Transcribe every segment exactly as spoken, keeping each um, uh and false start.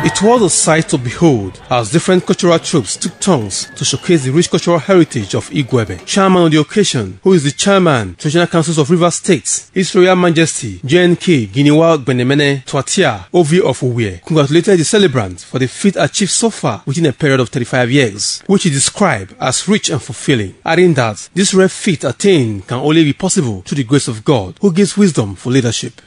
It was a sight to behold as different cultural troops took turns to showcase the rich cultural heritage of Igueben. Chairman on the occasion, who is the chairman, Traditional Councils of River States, His Royal Majesty J N K Giniwa Gbenemene Twatia Ovi of Uwe, congratulated the celebrant for the feat achieved so far within a period of thirty-five years, which he described as rich and fulfilling, adding that this rare feat attained can only be possible through the grace of God, who gives wisdom for leadership.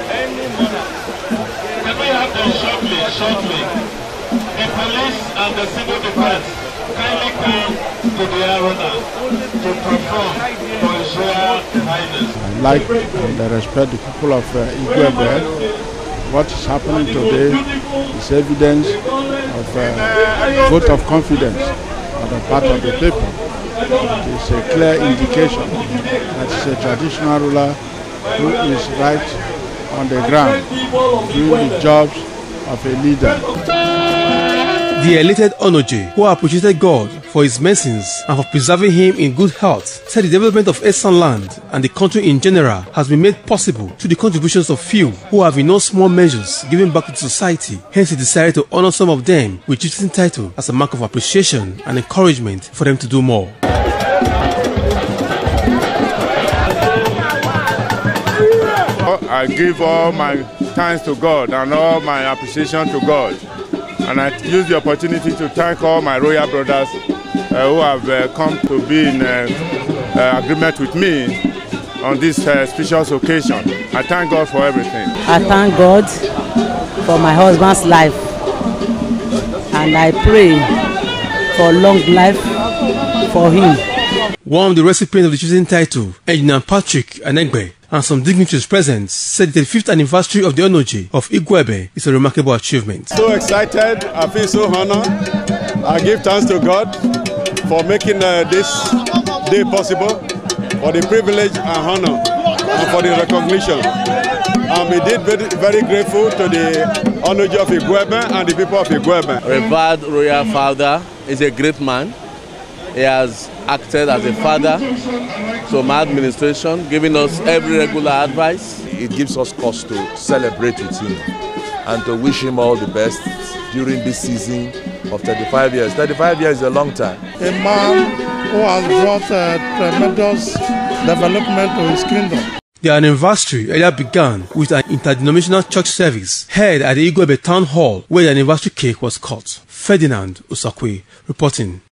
Shortly, shortly, the police and the civil defense kindly come to the arena to perform for His Royal Highness. I like and respect the people of uh, Igueben. What is happening today is evidence of a vote of confidence on the part of the people. It is a clear indication that it's a traditional ruler who is right on the ground doing the jobs of a leader. The elated Onojie, who appreciated God for his mercies and for preserving him in good health, said the development of Esan land and the country in general has been made possible through the contributions of few who have in no small measures given back to society. Hence he decided to honor some of them with chieftain title as a mark of appreciation and encouragement for them to do more. I give all my thanks to God and all my appreciation to God. And I use the opportunity to thank all my royal brothers uh, who have uh, come to be in uh, uh, agreement with me on this uh, special occasion. I thank God for everything. I thank God for my husband's life, and I pray for long life for him. One of the recipients of the choosing title, Engineer Patrick Anegbe, and some dignitaries present said the fifth anniversary of the Onojie of Igueben is a remarkable achievement. So excited, I feel so honored. I give thanks to God for making uh, this day possible, for the privilege and honor, and for the recognition. I'm indeed very, very grateful to the Onojie of Igueben and the people of Igueben. Revered royal father is a great man. He has acted as a father to my administration, giving us every regular advice. It gives us cause to celebrate with him and to wish him all the best during this season of thirty-five years. thirty-five years is a long time. A man who has brought uh, tremendous development to his kingdom. The anniversary earlier began with an interdenominational church service held at the Igueben Town Hall, where the anniversary cake was cut. Fedinard Osakue reporting.